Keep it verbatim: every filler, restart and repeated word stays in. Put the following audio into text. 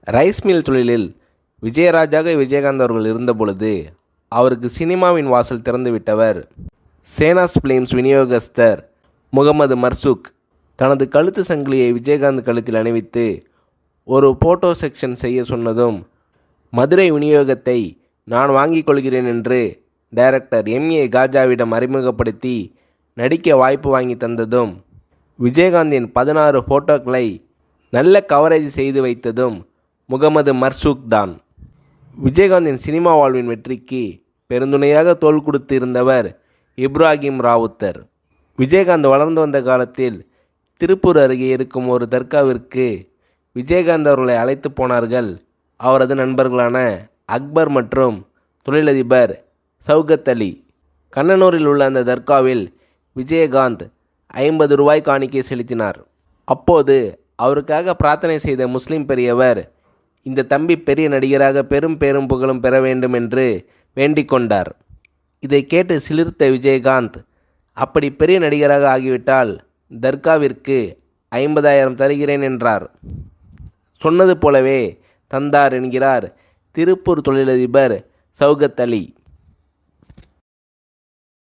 Rice mill தொழிலில் விஜயராஜாக விஜயகாந்த் அவர்கள் இருந்தபொழுது அவருக்கு சினிமாவின் வாசல் திறந்துவிட்டவர் சேனாஸ் பிலிம்ஸ் விநியோகஸ்தர் முகமது மர்சூக். தனது கழுத்து சங்கிலியை விஜயகாந்த் கழுத்தில் அணிவித்து ஒரு போட்டோ செக்ஷன் செய்ய சொன்னதும் மதுரை விநியோகத்தை நான் வாங்கிக் கொள்கிறேன் என்று டைரக்டர் எம் ஏ காஜாவிடம் அறிமுகப்படுத்தி நடிக்க வாய்ப்பு வாங்கி தந்ததும் விஜயகாந்தின் பதினாறு போட்டோக்களை நல்ல கவரேஜ் செய்து வைத்ததும் முகமது மர்சூக் தான். விஜயகாந்தின் சினிமா வாழ்வின் வெற்றிக்கு பெருந்துணையாக தோள் கொடுத்து இருந்தவர் இப்ராஹிம் ராவுத்தர். விஜயகாந்த் வளர்ந்து வந்த காலத்தில் திருப்பூர் அருகே இருக்கும் ஒரு தர்காவிற்கு விஜயகாந்த் அவர்களை அழைத்து போனார்கள் அவரது நண்பர்களான அக்பர் மற்றும் தொழிலதிபர் சௌகத் அலி. கண்ணனூரில் உள்ள அந்த தர்காவில் விஜயகாந்த் ஐம்பது ரூபாய் காணிக்கை செலுத்தினார். அப்போது அவருக்காக பிரார்த்தனை செய்த முஸ்லிம் பெரியவர் இந்த தம்பி பெரிய நடிகராக பெரும் பேரும் புகழும் பெற வேண்டும் என்று வேண்டிக் கொண்டார். இதை கேட்டு சிலிர்த்த விஜயகாந்த், அப்படி பெரிய நடிகராக ஆகிவிட்டால் தர்காவிற்கு ஐம்பதாயிரம் தருகிறேன் என்றார். சொன்னது போலவே தந்தார் என்கிறார் திருப்பூர் தொழிலதிபர் சௌகத் அலி.